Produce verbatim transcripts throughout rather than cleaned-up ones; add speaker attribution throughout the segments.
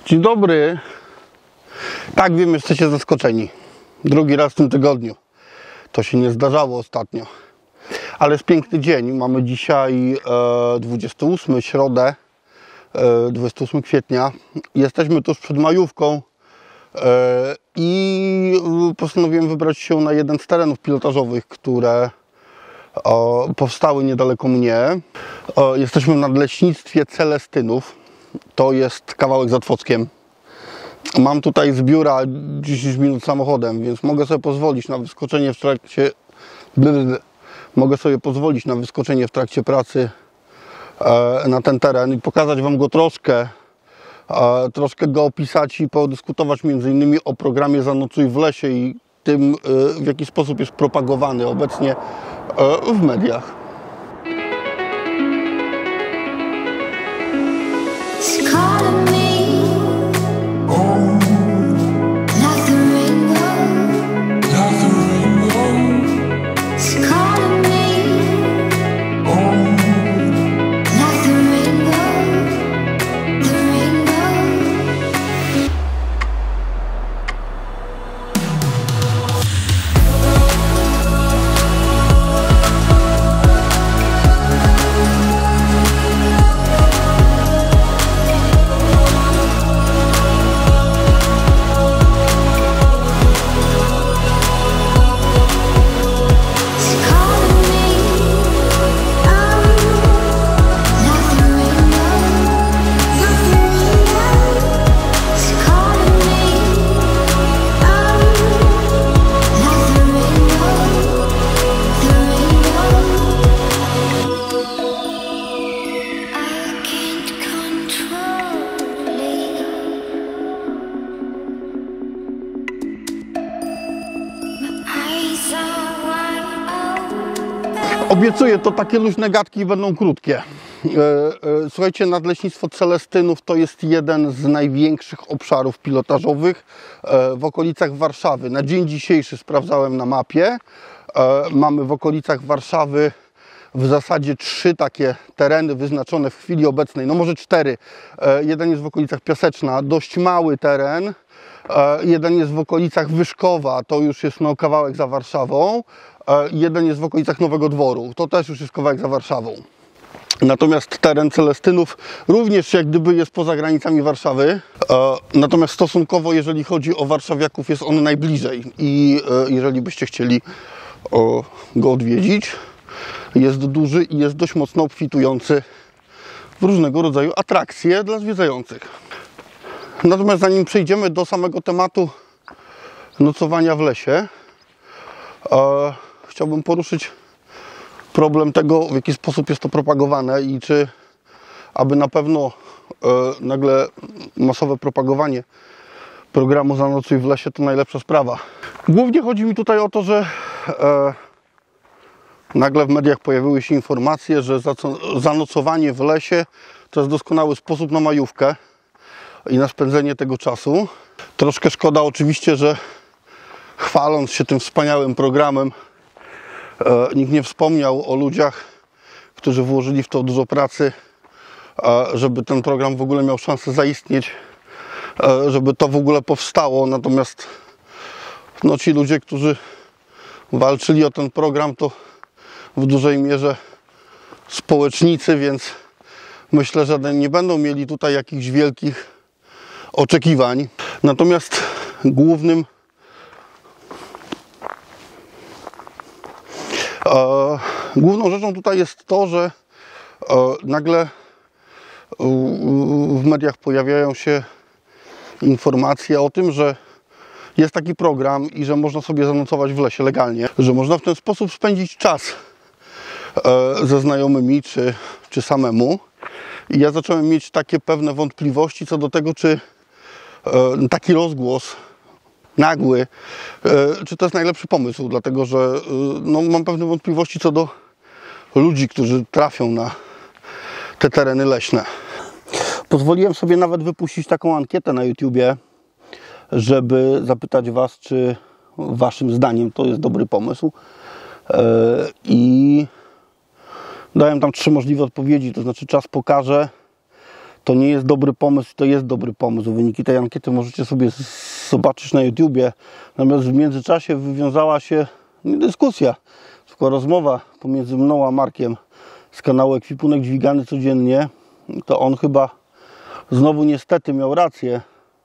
Speaker 1: Dzień dobry. Tak, wiem, jesteście zaskoczeni. Drugi raz w tym tygodniu. To się nie zdarzało ostatnio. Ale jest piękny dzień. Mamy dzisiaj e, dwudziestego ósmego, środę, e, dwudziestego ósmego kwietnia. Jesteśmy tuż przed majówką e, i postanowiłem wybrać się na jeden z terenów pilotażowych, które e, powstały niedaleko mnie. E, jesteśmy w nadleśnictwie Celestynów. To jest kawałek za Otwockiem. Mam tutaj z biura dziesięć minut samochodem, więc mogę sobie pozwolić na wyskoczenie w trakcie mogę sobie pozwolić na wyskoczenie w trakcie pracy e, na ten teren i pokazać Wam go troszkę, e, troszkę go opisać i podyskutować między innymi o programie Zanocuj w lesie i tym, e, w jaki sposób jest propagowany obecnie e, w mediach. Obiecuję, to takie luźne gadki będą krótkie. Słuchajcie, Nadleśnictwo Celestynów to jest jeden z największych obszarów pilotażowych w okolicach Warszawy. Na dzień dzisiejszy sprawdzałem na mapie. Mamy w okolicach Warszawy w zasadzie trzy takie tereny wyznaczone w chwili obecnej, no może cztery. Jeden jest w okolicach Piaseczna, dość mały teren. Jeden jest w okolicach Wyszkowa, to już jest no, kawałek za Warszawą. Jeden jest w okolicach Nowego Dworu, to też już jest kawałek za Warszawą. Natomiast teren Celestynów również jak gdyby jest poza granicami Warszawy. Natomiast stosunkowo, jeżeli chodzi o warszawiaków, jest on najbliżej. I jeżeli byście chcieli go odwiedzić, jest duży i jest dość mocno obfitujący w różnego rodzaju atrakcje dla zwiedzających. Natomiast zanim przejdziemy do samego tematu nocowania w lesie, e, chciałbym poruszyć problem tego, w jaki sposób jest to propagowane i czy aby na pewno e, nagle masowe propagowanie programu Zanocuj w lesie to najlepsza sprawa. Głównie chodzi mi tutaj o to, że e, nagle w mediach pojawiły się informacje, że zanocowanie w lesie to jest doskonały sposób na majówkę i na spędzenie tego czasu. Troszkę szkoda oczywiście, że chwaląc się tym wspaniałym programem, e, nikt nie wspomniał o ludziach, którzy włożyli w to dużo pracy, e, żeby ten program w ogóle miał szansę zaistnieć, e, żeby to w ogóle powstało. Natomiast no, ci ludzie, którzy walczyli o ten program, to w dużej mierze społecznicy, więc myślę, że nie będą mieli tutaj jakichś wielkich oczekiwań. Natomiast głównym e, główną rzeczą tutaj jest to, że e, nagle e, w mediach pojawiają się informacje o tym, że jest taki program i że można sobie zanocować w lesie legalnie, że można w ten sposób spędzić czas e, ze znajomymi czy, czy samemu. I ja zacząłem mieć takie pewne wątpliwości co do tego, czy e, taki rozgłos nagły, e, czy to jest najlepszy pomysł, dlatego że e, no, mam pewne wątpliwości co do ludzi, którzy trafią na te tereny leśne. Pozwoliłem sobie nawet wypuścić taką ankietę na YouTubie, żeby zapytać Was, czy Waszym zdaniem to jest dobry pomysł. E, I dałem tam trzy możliwe odpowiedzi, to znaczy czas pokaże, to nie jest dobry pomysł, to jest dobry pomysł. Wyniki tej ankiety możecie sobie zobaczyć na YouTubie. Natomiast w międzyczasie wywiązała się nie dyskusja, tylko rozmowa pomiędzy mną a Markiem z kanału Ekwipunek Dźwigany Codziennie. To on chyba znowu niestety miał rację,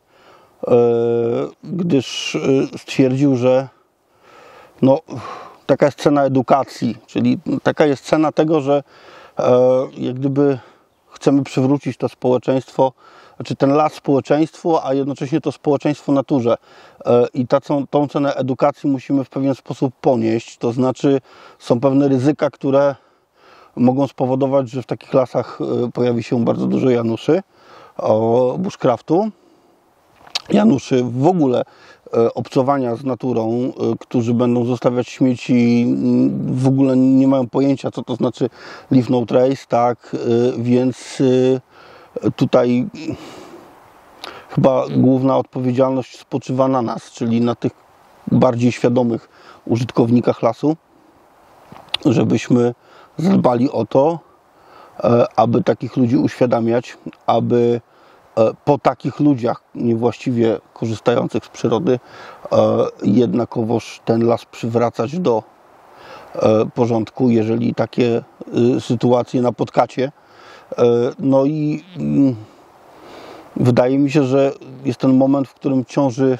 Speaker 1: gdyż stwierdził, że no, taka jest cena edukacji, czyli taka jest cena tego, że jak gdyby chcemy przywrócić to społeczeństwo, znaczy ten las społeczeństwu, a jednocześnie to społeczeństwo naturze. I ta, tą cenę edukacji musimy w pewien sposób ponieść, to znaczy są pewne ryzyka, które mogą spowodować, że w takich lasach pojawi się bardzo dużo januszy, bushcraftu, januszy w ogóle obcowania z naturą, którzy będą zostawiać śmieci, w ogóle nie mają pojęcia, co to znaczy leave no trace, tak, więc tutaj chyba główna odpowiedzialność spoczywa na nas, czyli na tych bardziej świadomych użytkownikach lasu, żebyśmy zadbali o to, aby takich ludzi uświadamiać, aby po takich ludziach niewłaściwie korzystających z przyrody jednakowoż ten las przywracać do porządku, jeżeli takie sytuacje napotkacie. No i wydaje mi się, że jest ten moment, w którym ciąży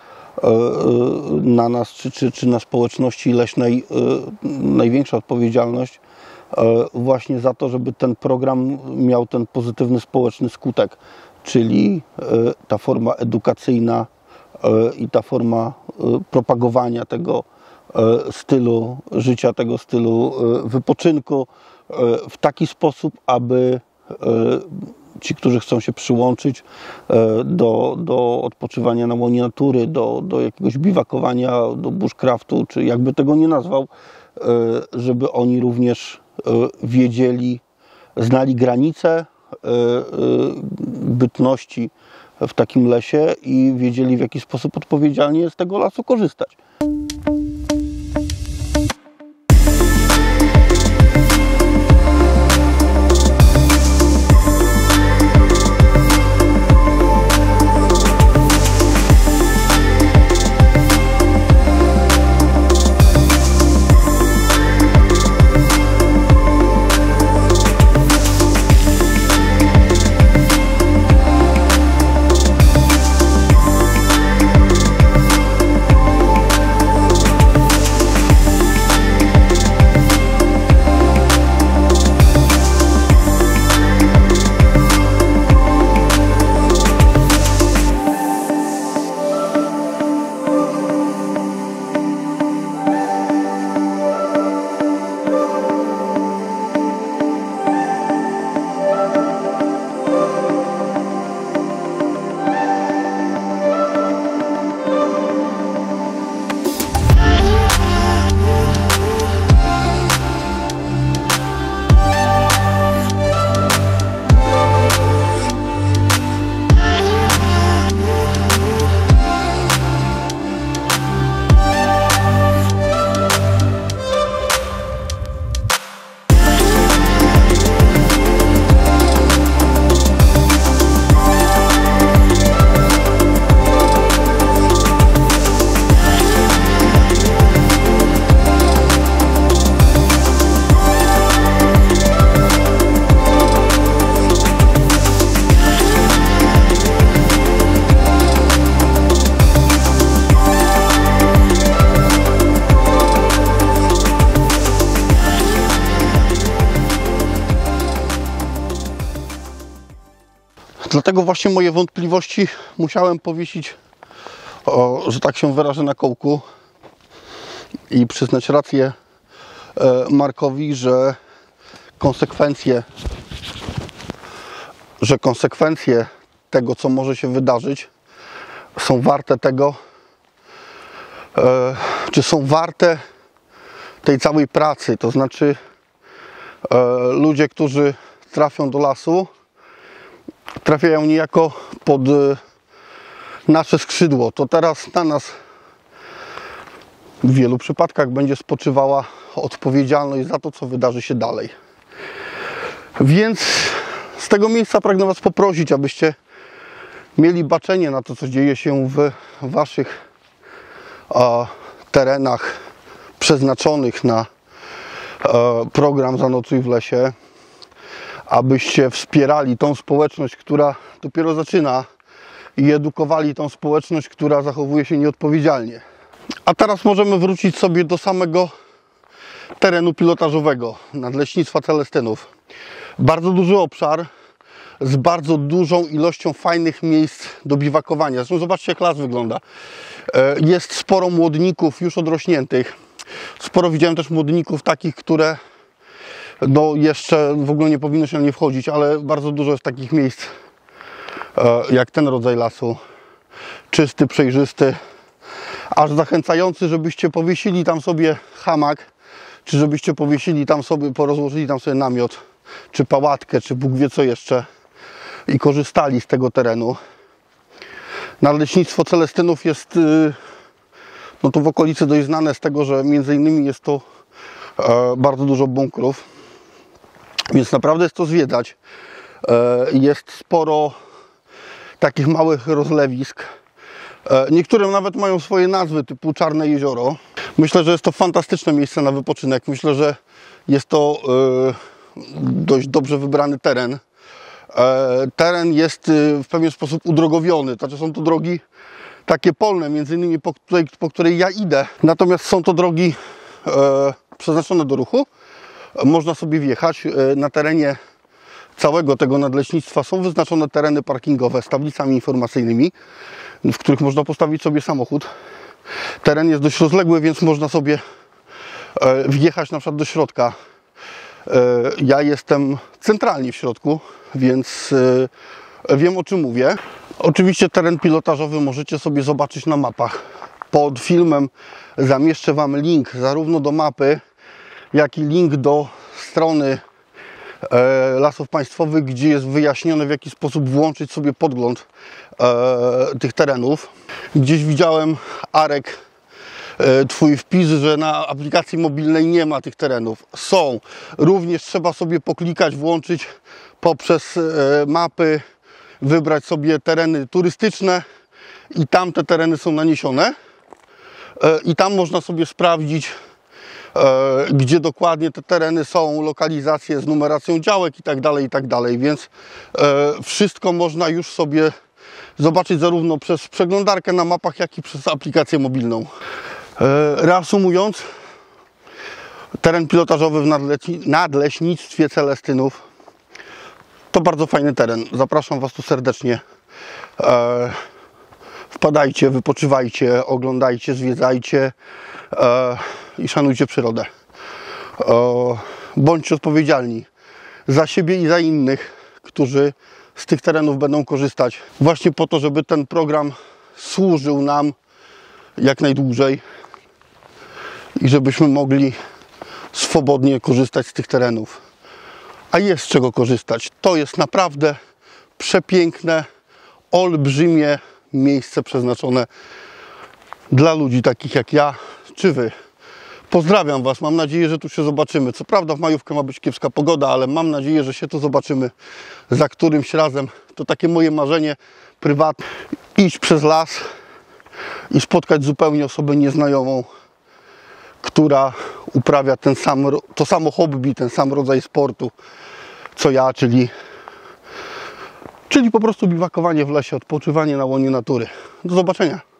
Speaker 1: na nas, czy, czy, czy na społeczności leśnej największa odpowiedzialność właśnie za to, żeby ten program miał ten pozytywny społeczny skutek, czyli ta forma edukacyjna i ta forma propagowania tego stylu życia, tego stylu wypoczynku w taki sposób, aby ci, którzy chcą się przyłączyć do, do odpoczywania na łonie natury, do, do jakiegoś biwakowania, do bushcraftu, czy jakby tego nie nazwał, żeby oni również wiedzieli, znali granice bytności w takim lesie i wiedzieli, w jaki sposób odpowiedzialnie z tego lasu korzystać. Dlatego właśnie moje wątpliwości musiałem powiesić, o, że tak się wyrażę, na kołku i przyznać rację e, Markowi, że konsekwencje, że konsekwencje tego, co może się wydarzyć, są warte tego, e, czy są warte tej całej pracy. To znaczy e, ludzie, którzy trafią do lasu, trafiają niejako pod nasze skrzydło. To teraz na nas w wielu przypadkach będzie spoczywała odpowiedzialność za to, co wydarzy się dalej. Więc Z tego miejsca pragnę Was poprosić, abyście mieli baczenie na to, co dzieje się w Waszych a, terenach przeznaczonych na a, program Zanocuj w lesie, abyście wspierali tą społeczność, która dopiero zaczyna, i edukowali tą społeczność, która zachowuje się nieodpowiedzialnie. A teraz możemy wrócić sobie do samego terenu pilotażowego Nadleśnictwa Celestynów. Bardzo duży obszar z bardzo dużą ilością fajnych miejsc do biwakowania. Zresztą zobaczcie, jak las wygląda. Jest sporo młodników już odrośniętych. Sporo widziałem też młodników takich, które no jeszcze w ogóle nie powinno się na nie wchodzić, ale bardzo dużo jest takich miejsc jak ten rodzaj lasu. Czysty, przejrzysty, aż zachęcający, żebyście powiesili tam sobie hamak, czy żebyście powiesili tam sobie, porozłożyli tam sobie namiot, czy pałatkę, czy Bóg wie co jeszcze i korzystali z tego terenu. Nadleśnictwo Celestynów jest no to w okolicy dość znane z tego, że między innymi jest to e, bardzo dużo bunkrów, więc naprawdę jest to zwiedzać. E, jest sporo takich małych rozlewisk. E, niektóre nawet mają swoje nazwy, typu Czarne Jezioro. Myślę, że jest to fantastyczne miejsce na wypoczynek. Myślę, że jest to e, dość dobrze wybrany teren. E, teren jest w pewien sposób udrogowiony. Znaczy są to drogi takie polne, między innymi po której, po której ja idę. Natomiast są to drogi e, przeznaczone do ruchu. Można sobie wjechać. E, na terenie całego tego nadleśnictwa są wyznaczone tereny parkingowe z tablicami informacyjnymi, w których można postawić sobie samochód. Teren jest dość rozległy, więc można sobie e, wjechać na przykład do środka. E, ja jestem centralnie w środku, więc e, wiem, o czym mówię. Oczywiście teren pilotażowy możecie sobie zobaczyć na mapach. Pod filmem zamieszczę Wam link zarówno do mapy, jak i link do strony e, Lasów Państwowych, gdzie jest wyjaśnione, w jaki sposób włączyć sobie podgląd e, tych terenów. Gdzieś widziałem, Arek, e, Twój wpis, że na aplikacji mobilnej nie ma tych terenów. Są. Również trzeba sobie poklikać, włączyć poprzez e, mapy, wybrać sobie tereny turystyczne i tam te tereny są naniesione i tam można sobie sprawdzić, gdzie dokładnie te tereny są, lokalizacje z numeracją działek i tak dalej, i tak dalej, więc wszystko można już sobie zobaczyć zarówno przez przeglądarkę na mapach, jak i przez aplikację mobilną. Reasumując, teren pilotażowy w Nadleśnictwie Celestynów to bardzo fajny teren. Zapraszam Was tu serdecznie. E, wpadajcie, wypoczywajcie, oglądajcie, zwiedzajcie e, i szanujcie przyrodę. E, bądźcie odpowiedzialni za siebie i za innych, którzy z tych terenów będą korzystać. Właśnie po to, żeby ten program służył nam jak najdłużej i żebyśmy mogli swobodnie korzystać z tych terenów. A jest z czego korzystać. To jest naprawdę przepiękne, olbrzymie miejsce przeznaczone dla ludzi takich jak ja czy Wy. Pozdrawiam Was, mam nadzieję, że tu się zobaczymy. Co prawda w majówkę ma być kiepska pogoda, ale mam nadzieję, że się tu zobaczymy za którymś razem. To takie moje marzenie prywatne. Iść przez las i spotkać zupełnie osobę nieznajomą, która uprawia ten sam, to samo hobby, ten sam rodzaj sportu, co ja, czyli, czyli po prostu biwakowanie w lesie, odpoczywanie na łonie natury. Do zobaczenia.